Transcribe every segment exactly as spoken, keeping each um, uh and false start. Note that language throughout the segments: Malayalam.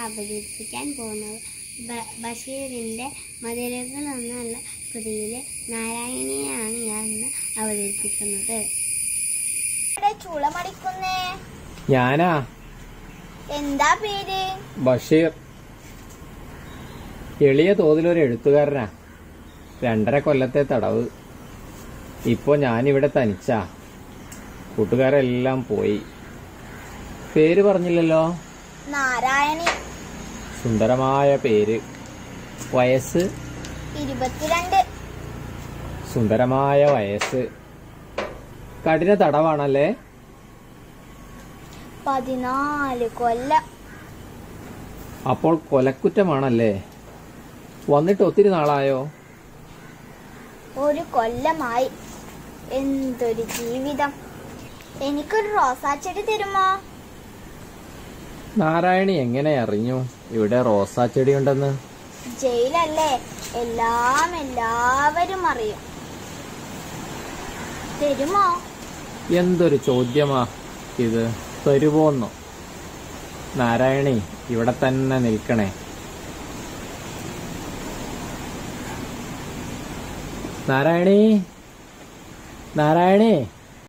അവതരിപ്പിക്കാൻ പോകുന്നത് ബഷീറിൻ്റെ മതിലുകൾ എന്നുള്ള കൃതിയിലെ നാരായണിയാണ് ഞാൻ ഇന്ന് അവതരിപ്പിക്കുന്നത്. ചുളമടിക്കുന്നേ ഞാനാ. എന്താ പേര്? ബഷീർ. എളിയ തോതിലൊരു എഴുത്തുകാരനാ. രണ്ടര കൊല്ലത്തെ തടവ്. ഇപ്പൊ ഞാനിവിടെ തനിച്ചാ. കൂട്ടുകാരെല്ലാം പോയി. പേര് പറഞ്ഞില്ലല്ലോ. നാരായണി. സുന്ദരമായ പേര്. വയസ്സ് ഇരുപത്തിരണ്ട്. സുന്ദരമായ വയസ്സ്. കഠിന തടവാണല്ലേ? പതിനാല് കൊല്ലം. അപ്പോൾ കൊലക്കുറ്റമാണല്ലേ? വന്നിട്ട് ഒത്തിരി നാളായോ? ഒരു കൊല്ലമായി. എന്തൊരു ജീവിതം. എനിക്കൊരു റോസാച്ചെടി തരുമോ? നാരായണി എങ്ങനെ അറിഞ്ഞു ഇവിടെ റോസാച്ചെടി ഉണ്ടെന്ന്? ജയിലല്ലേ, എല്ലാം എല്ലാവരും അറിയും. തരുമോ? എന്തൊരു ചോദ്യമാ ഇത്. തരുവോന്നോ? നാരായണി ഇവിടെ തന്നെ നിൽക്കണേ. നാരായണി, നാരായണി.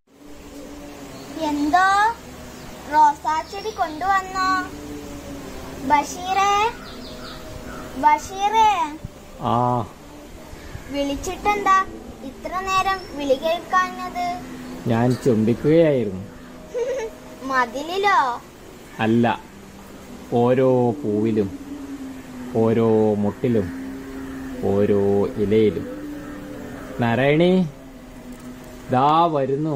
എന്തോ? റോസാച്ചെടി കൊണ്ടുവന്നോ? ബഷീറേ, ബഷീറേ. ആ, വിളിച്ചിട്ടെന്താ ഇത്ര നേരം വിളി കേൾക്കാഞ്ഞത്? ഞാൻ ചുംബിക്കുകയായിരുന്നു. മതിലിലോ? അല്ല, ഓരോ പൂവിലും, ഓരോ മുട്ടിലും, ഓരോ ഇലയിലും. നാരായണി ദാ വരുന്നു.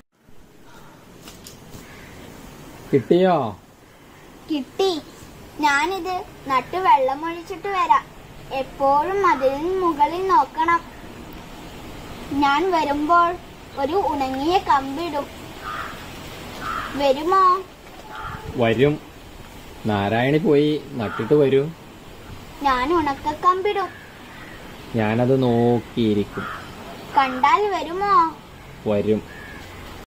കിട്ടിയോ? കിട്ടി. ഞാനിത് നട്ടു വെള്ളമൊഴിച്ചിട്ട് വരാം. എപ്പോഴും മതിലിന് മുകളിൽ നോക്കണം. ഞാൻ വരുമ്പോൾ ഒരു ഉണങ്ങിയ കമ്പിടും. വരുമോ? വരും. നാരായണി പോയി നട്ടിട്ട് വരൂ. ഞാൻ ഉണക്കക്കമ്പിടും. ഞാനത് നോക്കിയിരിക്കും. കണ്ടാൽ വരുമോ? വരും.